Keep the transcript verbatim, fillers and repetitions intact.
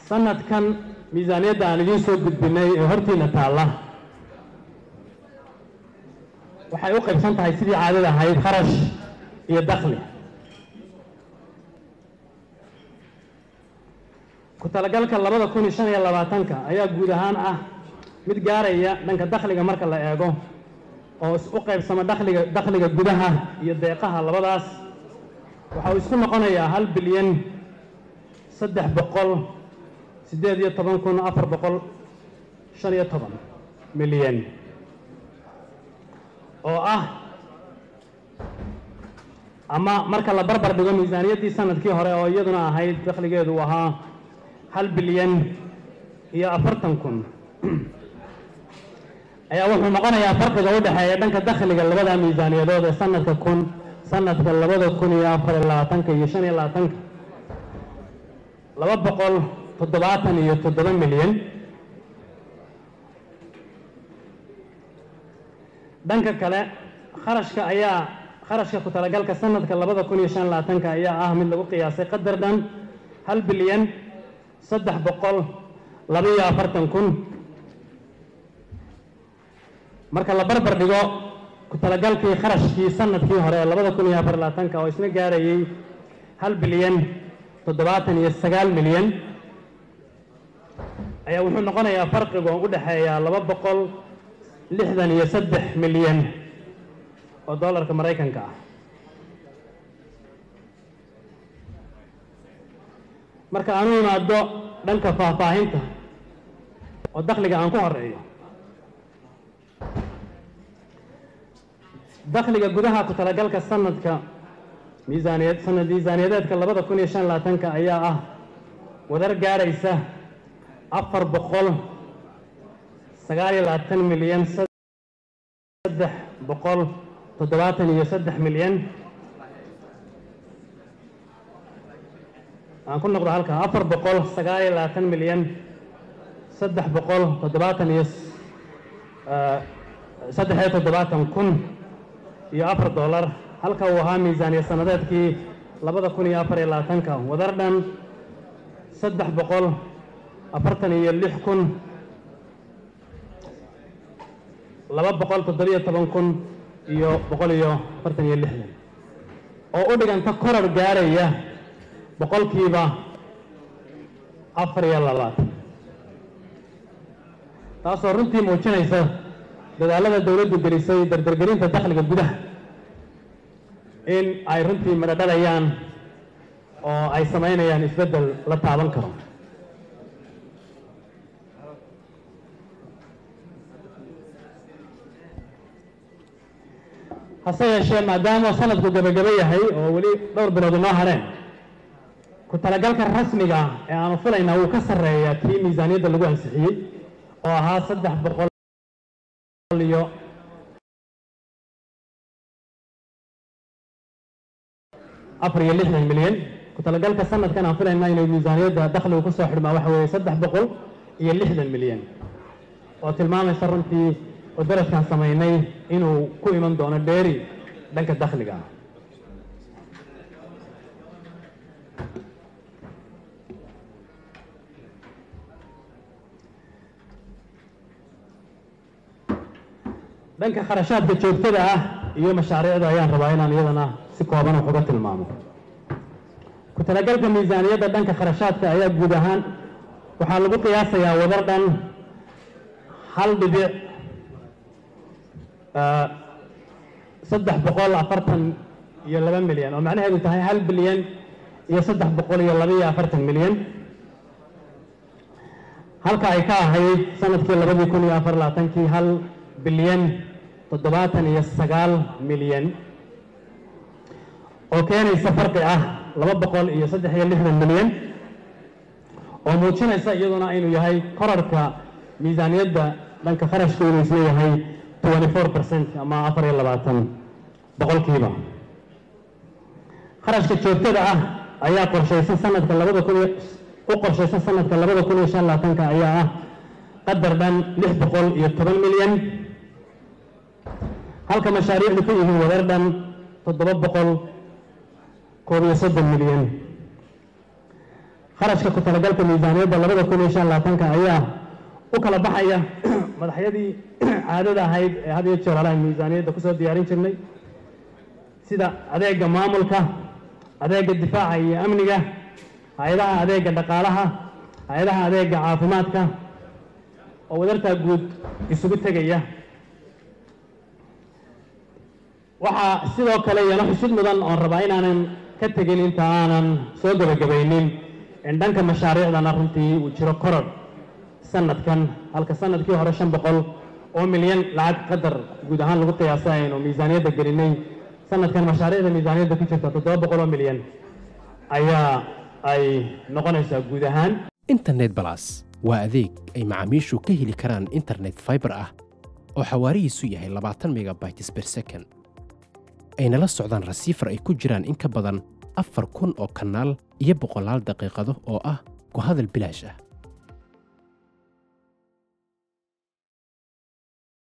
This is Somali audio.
سنة كان ميزانية دانجين سوق بالبناء هرتي نتالا وحيوقف سنة هاي سيدي عادة هاي خرج يدخله كنت لقالك اللبادة كوني شان يلا باتنك أيها قودهان أه متقارية لأنك دخلك مركا لا إيقو أو أقيب سما دخلك دخلك قودها يدقيقها اللباداس وحاو يسكن نقونيا هل بليون صدح بقول سيديد يطبان كون أفر بقول شان يطبان مليون أو أه أما مركا لا بربر دقو ميزانية دي سنة كي هوري أو يدنا هاي دخلك يدوها هل بليون هي أفرتن كون أي أول ما قلنا يا فرق جودة هي دنك الدخل اللي بدأ ميزانية ده سنة تكون سنة اللي بدأ تكون يا أفر الله تنك يشان الله تنك لو بقول تضبعتني يتضبع مليون دنك كلا خرج كأيا خرج كترجل كسنة اللي بدأ تكون يشان الله تنك أيا أهم اللي بقي قدر دم هل بليون صدح بقول لبيا أفرتن كون marka la barbar dhigo ku talagalkii kharashkii sanadkii hore labada kun iyo afar iyo labaatanka oo isna gaarayay hal bilyan toddobaatan iyo sagaal milyan ayaa wuxuu noqonayaa farqiga u dhaxeeya laba boqol lixdan iyo saddex milyan oo dollarka Mareykanka ah marka aanu imaado dhanka faahfaahinta oo dakhliga aan ku horeeyo دخلك جودها كتلاقلك السنة ك ميزانية سنة ميزانيات كلبضة كوني شان لا تنك أياه ودر جاريسة أفر بقول سجاري لا تن مليون سدح بقول تدواتني يسدح مليون أنا كنا نقول هالك أفر بقول سجاري لا تن مليون سدح بقول تدواتني يس أه سدح تدواتن كن iyo afar dollar halka uu ahaa miisaaniya sanadeedkii labada kun iyo afar iyo labaatanka wadar dhan saddex boqol afartan iyo lix kun laba boqol toddoba iyo toban kun iyo boqol iyo afartan iyo lixdan oo u dhiganta korar gaaraya boqolkiiba afar iyo labaatan taasoo runtii muujinaysa dadaalada dawladdu gelisay dardargelinta dakhliga gudaha in ay runtii madadhalayaan oo ay samaynayaan isbeddel la taaban karo hase yeeshee maadaama sanadku gabagaba yahay oo weli dhowr bilood inoo hareen ku talagalka rasmiga ee aanu filaynaa wuu ka sarreeyaa kii miisaaniyadda lagu ansixiyey oo ahaa saddex boqol iyo afar iyo lixdan milyan ku talagalka sanadkan aan filaynaa inay miisaaniyadda dakhligu ku soo xidhmaa waxa weeye saddex boqol iyo lixdan milyan oo tilmaamaysa runtii oo daraskan samaynay inuu ku iman doono dheeri dhanka dakhliga ah dhanka kharashaadka joogtada ah iyo mashaariicda ayaan rabaa inaan iyadana si kooban wax uga tilmaamo ku talagalka miisaaniyadda dhanka kharashaadka ayaa guud ahaan waxaa lagu qiyaasayaa wadar dhan hal dhibic saddex boqol afartan iyo laba milyan oo macnaheedu tahay hal bilyan iyo saddex boqol iyo laba iyo afartan milyan halka ay ka ahayd sanadkii labadii kun iyo afar labaatankii hal bilyan toddobaatan iyo sagaal milyan oo keenaysa farqi ah laba boqol iyo saddex iyo lixdan milyan oo muujinaysa iyaduna inuu yahay korarka miisaaniyadda dhanka kharashka inuu isleeyahay twenty four percent ama afar iyo labaatan boqolkiiba kharashka joogtada ah ayaa qorshaysan sanadka labada kun u qorshaysan sanadka labada kun iyo shan labaatanka ayaa ah qadar dhan lix boqol iyo toban milyan halka mashaariicdu ku yihiin wadar dhan toddoba boqol koob iyo soddon milyan kharashka ku talagalka miisaaniyadda labada kun iyo shan iyo labaatanka ayaa u kala baxaya madaxyadii caadada ahayd ee had iyo jeer hore aan miisaaniyadda kusoo diyaarin jirnay sida adeega maamulka adeega difaaca iyo amniga hay'adaha adeega dhaqaalaha hay'adaha adeega caafimaadka oo wadarta guud isugu tagaya waxaa sidoo kale yana xusid mudan oo rabaa inaanan ka tegin inta aanan soo gabagabaynin in dhanka mashaariicdana runtii uu jiro koror sanadkan halka sanadkii hore shan boqol oo milyan lacag qadar guud ahaan lagu qiyaasay inuu miisaaniyadda gelinay sanadkan mashaariicda miisaaniyadda ku jirta toddoba boqol oo milyan ayaa ay noqonaysaa guud ahaan. internet plus waa adeeg ay macaamiishu ka heli karaan internet fiber ah oo xawaarihiisu yahay labaatan megabytes per second ayna la socdaan rasiifar ay ku jiraan in ka badan afar kun oo kanaal iyo boqolaal daqiiqado oo ah ku hadal bilaash ah.